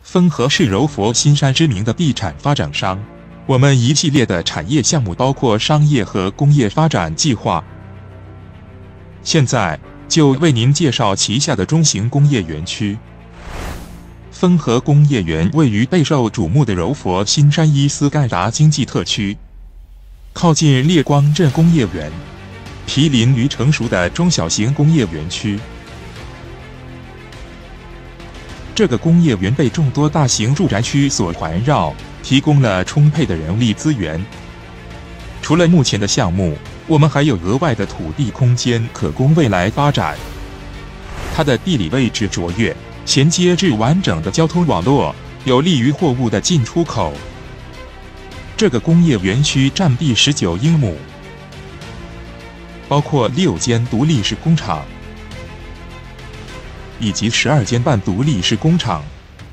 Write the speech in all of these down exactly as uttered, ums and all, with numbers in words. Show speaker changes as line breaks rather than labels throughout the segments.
汾河是柔佛新山知名的地产发展商，我们一系列的产业项目包括商业和工业发展计划。现在就为您介绍旗下的中型工业园区。汾河工业园位于备受瞩目的柔佛新山伊斯干达经济特区，靠近烈光镇工业园，毗邻于成熟的中小型工业园区。这个工业园被众多大型住宅区所环绕，提供了充沛的人力资源。除了目前的项目，我们还有额外的土地空间可供未来发展。它的地理位置卓越，衔接至完整的交通网络，有利于货物的进出口。这个工业园区占地十九英亩，包括六间独立式工厂以及十二间半独立式工厂。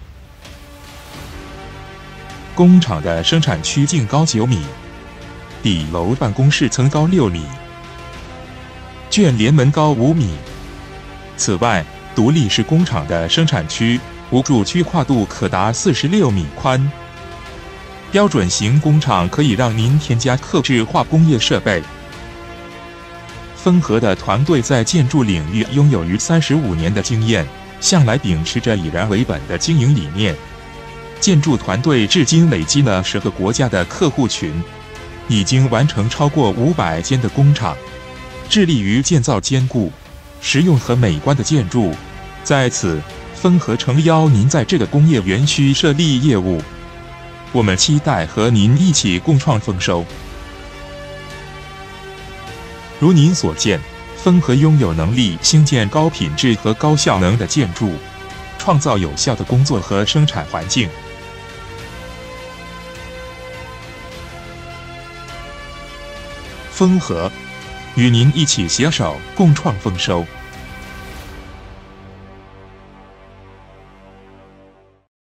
工厂的生产区净高九米，底楼办公室层高六米，卷帘门高五米。此外，独立式工厂的生产区无主区跨度可达四十六米宽。标准型工厂可以让您添加客制化工业设备。汾河的团队在建筑领域拥有逾三十五年的经验，向来秉持着以人为本的经营理念。建筑团队至今累积了十个国家的客户群，已经完成超过五百间的工厂，致力于建造坚固、实用和美观的建筑。在此，汾河诚邀您在这个工业园区设立业务，我们期待和您一起共创丰收。如您所见，汾河拥有能力兴建高品质和高效能的建筑，创造有效的工作和生产环境。汾河，与您一起携手共创丰收。